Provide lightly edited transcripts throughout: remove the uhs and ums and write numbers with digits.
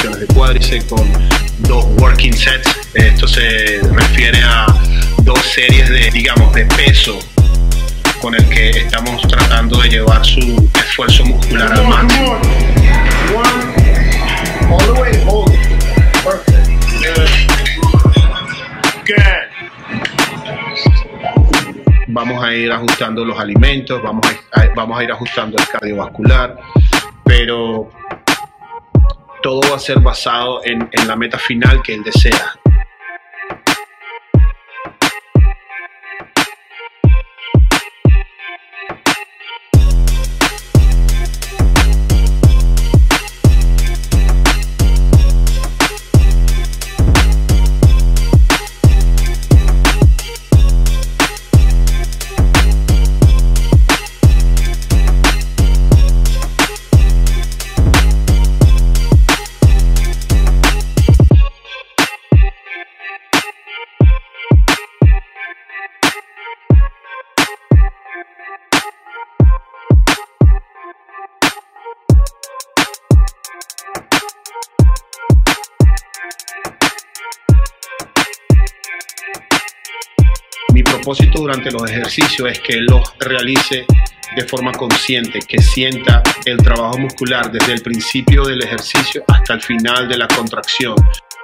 flexiones de cuádriceps con 2 working sets. Esto se refiere a 2 series de, digamos, de peso con el que estamos tratando de llevar su esfuerzo muscular al máximo. All the way, hold. Perfect. Good. Vamos a ir ajustando los alimentos, vamos a ir ajustando el cardiovascular, pero todo va a ser basado en la meta final que él desea. Mi propósito durante los ejercicios es que él los realice de forma consciente, que sienta el trabajo muscular desde el principio del ejercicio hasta el final de la contracción.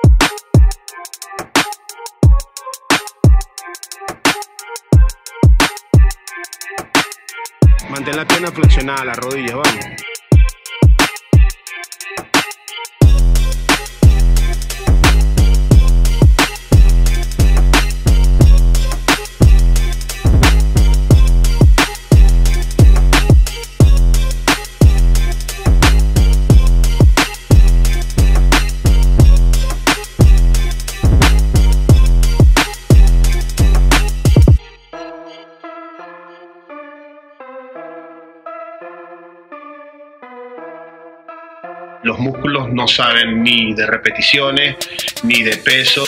Mantén la pierna flexionada, las rodillas, vamos. Los músculos no saben ni de repeticiones, ni de peso.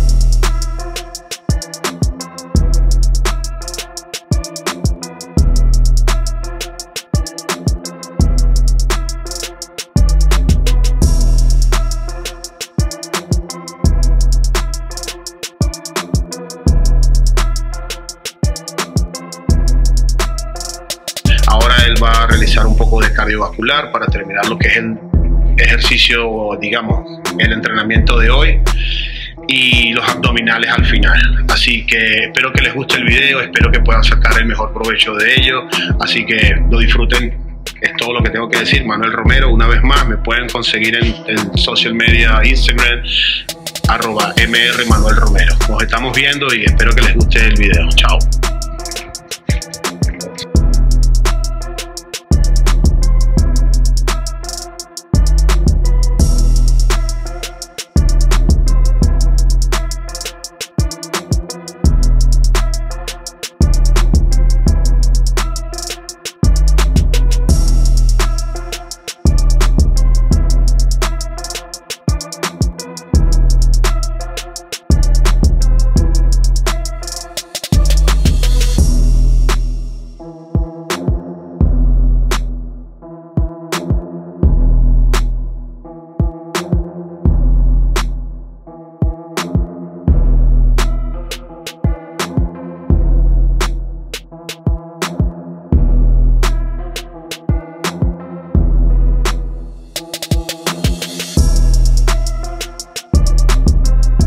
Ahora él va a realizar un poco de cardiovascular para terminar lo que es el ejercicio, digamos, el entrenamiento de hoy, y los abdominales al final. Así que espero que les guste el video, espero que puedan sacar el mejor provecho de ello, así que lo disfruten. Es todo lo que tengo que decir. Manuel Romero, una vez más, me pueden conseguir en social media, Instagram, @mrmanuelromero. Nos estamos viendo y espero que les guste el video. Chao.